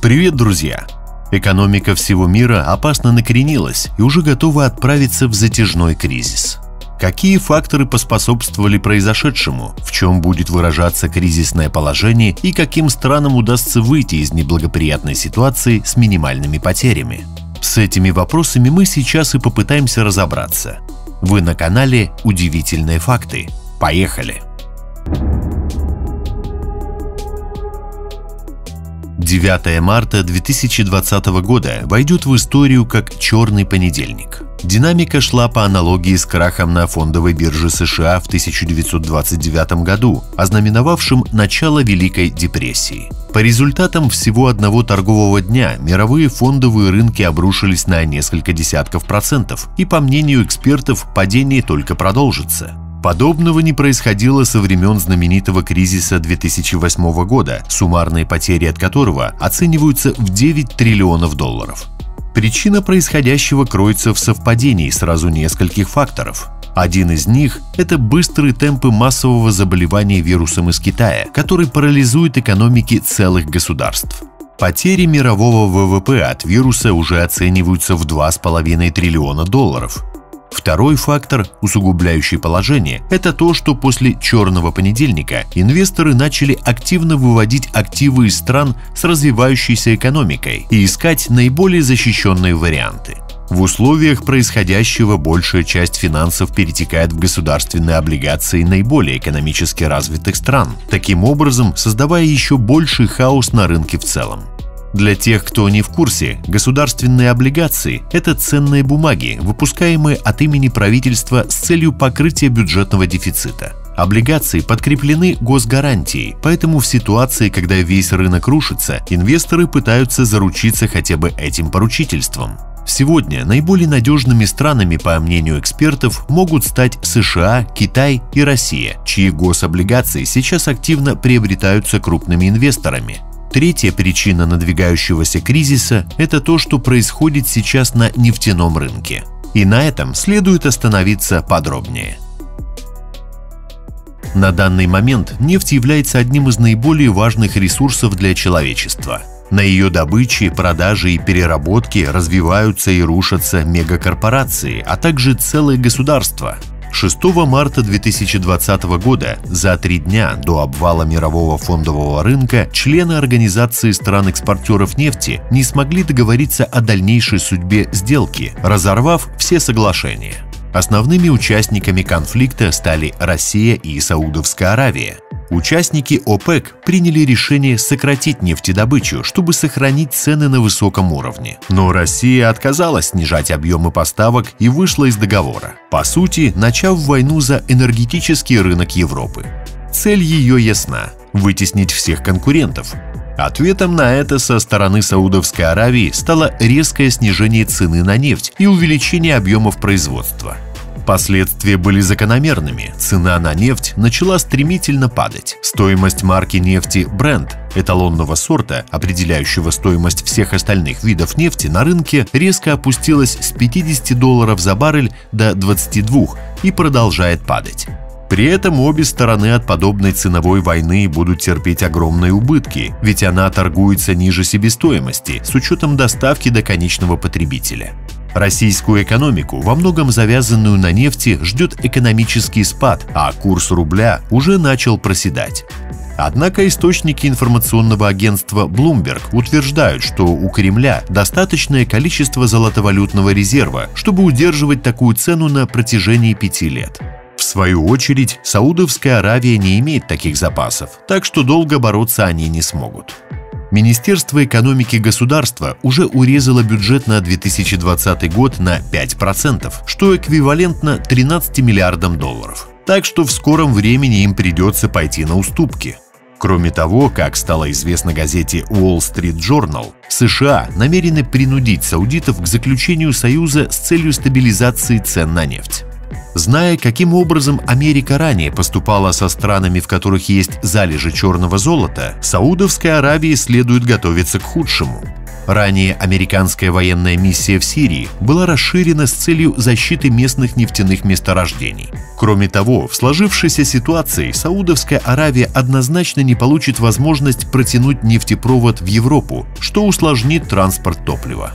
Привет, друзья! Экономика всего мира опасно накренилась и уже готова отправиться в затяжной кризис. Какие факторы поспособствовали произошедшему, в чем будет выражаться кризисное положение и каким странам удастся выйти из неблагоприятной ситуации с минимальными потерями? С этими вопросами мы сейчас и попытаемся разобраться. Вы на канале «Удивительные факты». Поехали! 9 марта 2020 года войдет в историю как «Черный понедельник». Динамика шла по аналогии с крахом на фондовой бирже США в 1929 году, ознаменовавшим начало Великой депрессии. По результатам всего одного торгового дня мировые фондовые рынки обрушились на несколько десятков процентов, и, по мнению экспертов, падение только продолжится. Подобного не происходило со времен знаменитого кризиса 2008 года, суммарные потери от которого оцениваются в 9 триллионов долларов. Причина происходящего кроется в совпадении сразу нескольких факторов. Один из них – это быстрые темпы массового заболевания вирусом из Китая, который парализует экономики целых государств. Потери мирового ВВП от вируса уже оцениваются в 2,5 триллиона долларов. Второй фактор, усугубляющий положение, это то, что после «Черного понедельника» инвесторы начали активно выводить активы из стран с развивающейся экономикой и искать наиболее защищенные варианты. В условиях происходящего большая часть финансов перетекает в государственные облигации наиболее экономически развитых стран, таким образом создавая еще больший хаос на рынке в целом. Для тех, кто не в курсе, государственные облигации – это ценные бумаги, выпускаемые от имени правительства с целью покрытия бюджетного дефицита. Облигации подкреплены госгарантией, поэтому в ситуации, когда весь рынок рушится, инвесторы пытаются заручиться хотя бы этим поручительством. Сегодня наиболее надежными странами, по мнению экспертов, могут стать США, Китай и Россия, чьи гособлигации сейчас активно приобретаются крупными инвесторами. Третья причина надвигающегося кризиса – это то, что происходит сейчас на нефтяном рынке. И на этом следует остановиться подробнее. На данный момент нефть является одним из наиболее важных ресурсов для человечества. На ее добыче, продаже и переработке развиваются и рушатся мегакорпорации, а также целые государства. 6 марта 2020 года, за 3 дня до обвала мирового фондового рынка, члены Организации стран-экспортеров нефти не смогли договориться о дальнейшей судьбе сделки, разорвав все соглашения. Основными участниками конфликта стали Россия и Саудовская Аравия. Участники ОПЕК приняли решение сократить нефтедобычу, чтобы сохранить цены на высоком уровне. Но Россия отказалась снижать объемы поставок и вышла из договора, по сути, начав войну за энергетический рынок Европы. Цель ее ясна – вытеснить всех конкурентов. Ответом на это со стороны Саудовской Аравии стало резкое снижение цены на нефть и увеличение объемов производства. Последствия были закономерными. Цена на нефть начала стремительно падать. Стоимость марки нефти Brent, эталонного сорта, определяющего стоимость всех остальных видов нефти на рынке, резко опустилась с $50 за баррель до 22 и продолжает падать. При этом обе стороны от подобной ценовой войны будут терпеть огромные убытки, ведь она торгуется ниже себестоимости с учетом доставки до конечного потребителя. Российскую экономику, во многом завязанную на нефти, ждет экономический спад, а курс рубля уже начал проседать. Однако источники информационного агентства Bloomberg утверждают, что у Кремля достаточное количество золотовалютного резерва, чтобы удерживать такую цену на протяжении 5 лет. В свою очередь, Саудовская Аравия не имеет таких запасов, так что долго бороться они не смогут. Министерство экономики государства уже урезало бюджет на 2020 год на 5%, что эквивалентно 13 миллиардам долларов. Так что в скором времени им придется пойти на уступки. Кроме того, как стало известно газете Wall Street Journal, США намерены принудить саудитов к заключению союза с целью стабилизации цен на нефть. Зная, каким образом Америка ранее поступала со странами, в которых есть залежи черного золота, Саудовской Аравии следует готовиться к худшему. Ранее американская военная миссия в Сирии была расширена с целью защиты местных нефтяных месторождений. Кроме того, в сложившейся ситуации Саудовская Аравия однозначно не получит возможность протянуть нефтепровод в Европу, что усложнит транспорт топлива.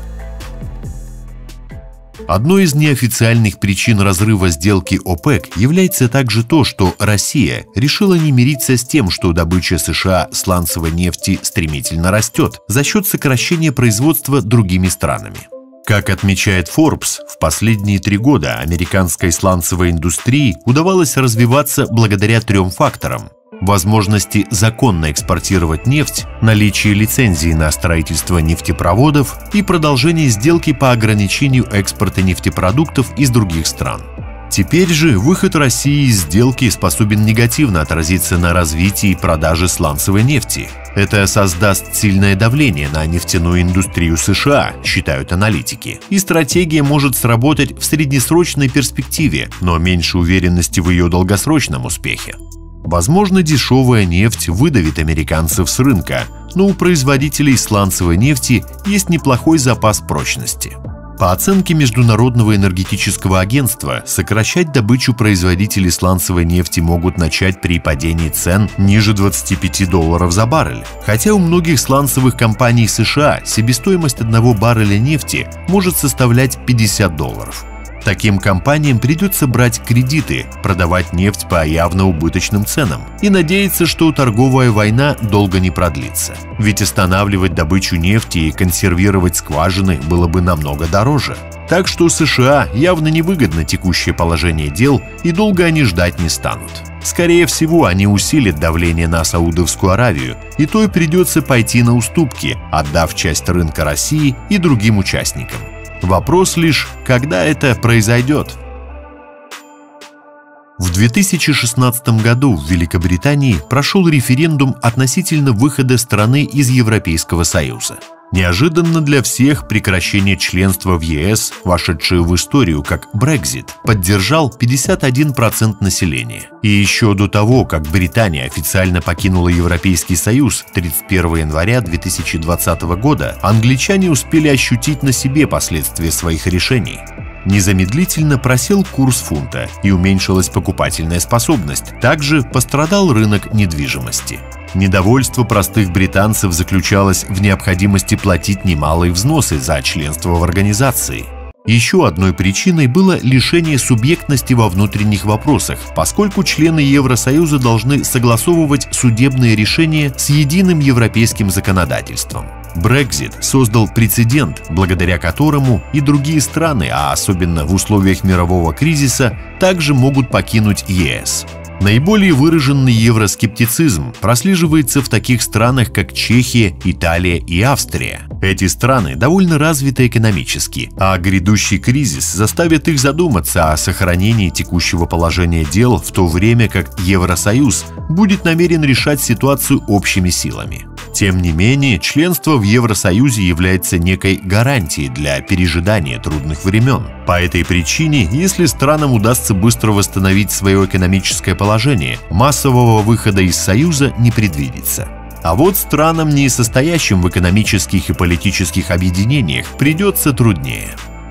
Одной из неофициальных причин разрыва сделки ОПЕК является также то, что Россия решила не мириться с тем, что добыча США сланцевой нефти стремительно растет за счет сокращения производства другими странами. Как отмечает Forbes, в последние 3 года американской сланцевой индустрии удавалось развиваться благодаря 3 факторам: возможности законно экспортировать нефть, наличие лицензии на строительство нефтепроводов и продолжение сделки по ограничению экспорта нефтепродуктов из других стран. Теперь же выход России из сделки способен негативно отразиться на развитии и продаже сланцевой нефти. Это создаст сильное давление на нефтяную индустрию США, считают аналитики. И стратегия может сработать в среднесрочной перспективе, но меньше уверенности в ее долгосрочном успехе. Возможно, дешевая нефть выдавит американцев с рынка, но у производителей сланцевой нефти есть неплохой запас прочности. По оценке Международного энергетического агентства, сокращать добычу производители сланцевой нефти могут начать при падении цен ниже $25 за баррель. Хотя у многих сланцевых компаний США себестоимость одного барреля нефти может составлять $50. Таким компаниям придется брать кредиты, продавать нефть по явно убыточным ценам и надеяться, что торговая война долго не продлится. Ведь останавливать добычу нефти и консервировать скважины было бы намного дороже. Так что США явно невыгодно текущее положение дел, и долго они ждать не станут. Скорее всего, они усилят давление на Саудовскую Аравию, и той придется пойти на уступки, отдав часть рынка России и другим участникам. Вопрос лишь, когда это произойдет. В 2016 году в Великобритании прошел референдум относительно выхода страны из Европейского Союза. Неожиданно для всех прекращение членства в ЕС, вошедшее в историю как Brexit, поддержал 51% населения. И еще до того, как Британия официально покинула Европейский Союз 31 января 2020 года, англичане успели ощутить на себе последствия своих решений. Незамедлительно просел курс фунта и уменьшилась покупательная способность. Также пострадал рынок недвижимости. Недовольство простых британцев заключалось в необходимости платить немалые взносы за членство в организации. Еще одной причиной было лишение субъектности во внутренних вопросах, поскольку члены Евросоюза должны согласовывать судебные решения с единым европейским законодательством. Brexit создал прецедент, благодаря которому и другие страны, а особенно в условиях мирового кризиса, также могут покинуть ЕС. Наиболее выраженный евроскептицизм прослеживается в таких странах, как Чехия, Италия и Австрия. Эти страны довольно развиты экономически, а грядущий кризис заставит их задуматься о сохранении текущего положения дел, в то время как Евросоюз будет намерен решать ситуацию общими силами. Тем не менее, членство в Евросоюзе является некой гарантией для пережидания трудных времен. По этой причине, если странам удастся быстро восстановить свое экономическое положение, массового выхода из Союза не предвидится. А вот странам, не состоящим в экономических и политических объединениях, придется труднее.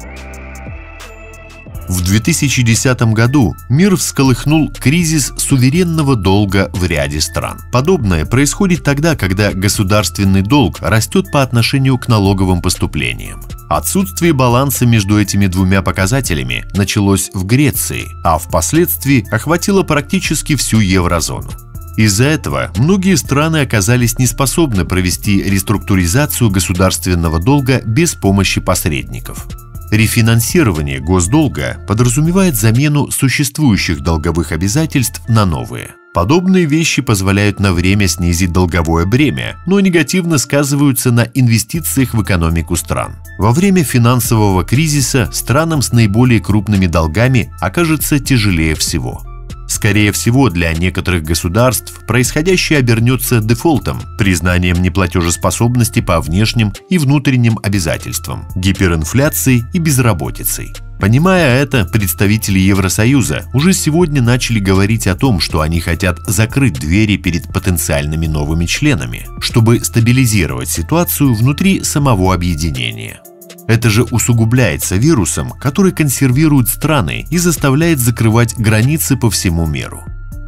В 2010 году мир всколыхнул кризис суверенного долга в ряде стран. Подобное происходит тогда, когда государственный долг растет по отношению к налоговым поступлениям. Отсутствие баланса между этими двумя показателями началось в Греции, а впоследствии охватило практически всю еврозону. Из-за этого многие страны оказались неспособны провести реструктуризацию государственного долга без помощи посредников. Рефинансирование госдолга подразумевает замену существующих долговых обязательств на новые. Подобные вещи позволяют на время снизить долговое бремя, но негативно сказываются на инвестициях в экономику стран. Во время финансового кризиса странам с наиболее крупными долгами окажется тяжелее всего. С Скорее всего, для некоторых государств происходящее обернется дефолтом, признанием неплатежеспособности по внешним и внутренним обязательствам, гиперинфляцией и безработицей. Понимая это, представители Евросоюза уже сегодня начали говорить о том, что они хотят закрыть двери перед потенциальными новыми членами, чтобы стабилизировать ситуацию внутри самого объединения. Это же усугубляется вирусом, который консервирует страны и заставляет закрывать границы по всему миру.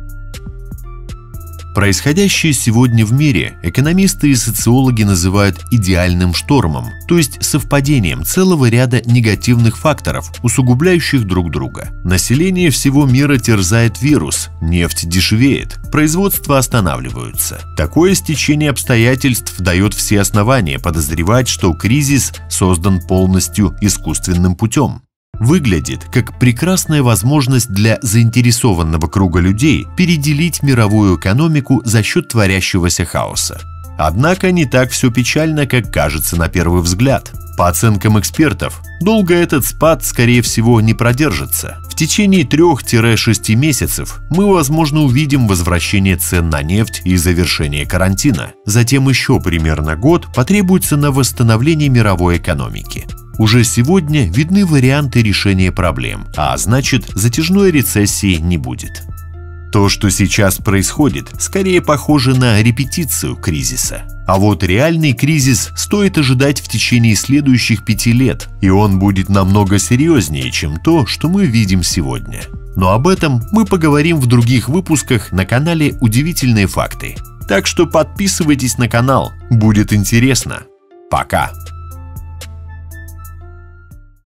Происходящее сегодня в мире экономисты и социологи называют идеальным штормом, то есть совпадением целого ряда негативных факторов, усугубляющих друг друга. Население всего мира терзает вирус, нефть дешевеет, производства останавливаются. Такое стечение обстоятельств дает все основания подозревать, что кризис создан полностью искусственным путем. Выглядит как прекрасная возможность для заинтересованного круга людей переделить мировую экономику за счет творящегося хаоса. Однако не так все печально, как кажется на первый взгляд. По оценкам экспертов, долго этот спад, скорее всего, не продержится. В течение 3-6 месяцев мы, возможно, увидим возвращение цен на нефть и завершение карантина. Затем еще примерно год потребуется на восстановление мировой экономики. Уже сегодня видны варианты решения проблем, а значит, затяжной рецессии не будет. То, что сейчас происходит, скорее похоже на репетицию кризиса. А вот реальный кризис стоит ожидать в течение следующих 5 лет, и он будет намного серьезнее, чем то, что мы видим сегодня. Но об этом мы поговорим в других выпусках на канале «Удивительные факты». Так что подписывайтесь на канал, будет интересно. Пока!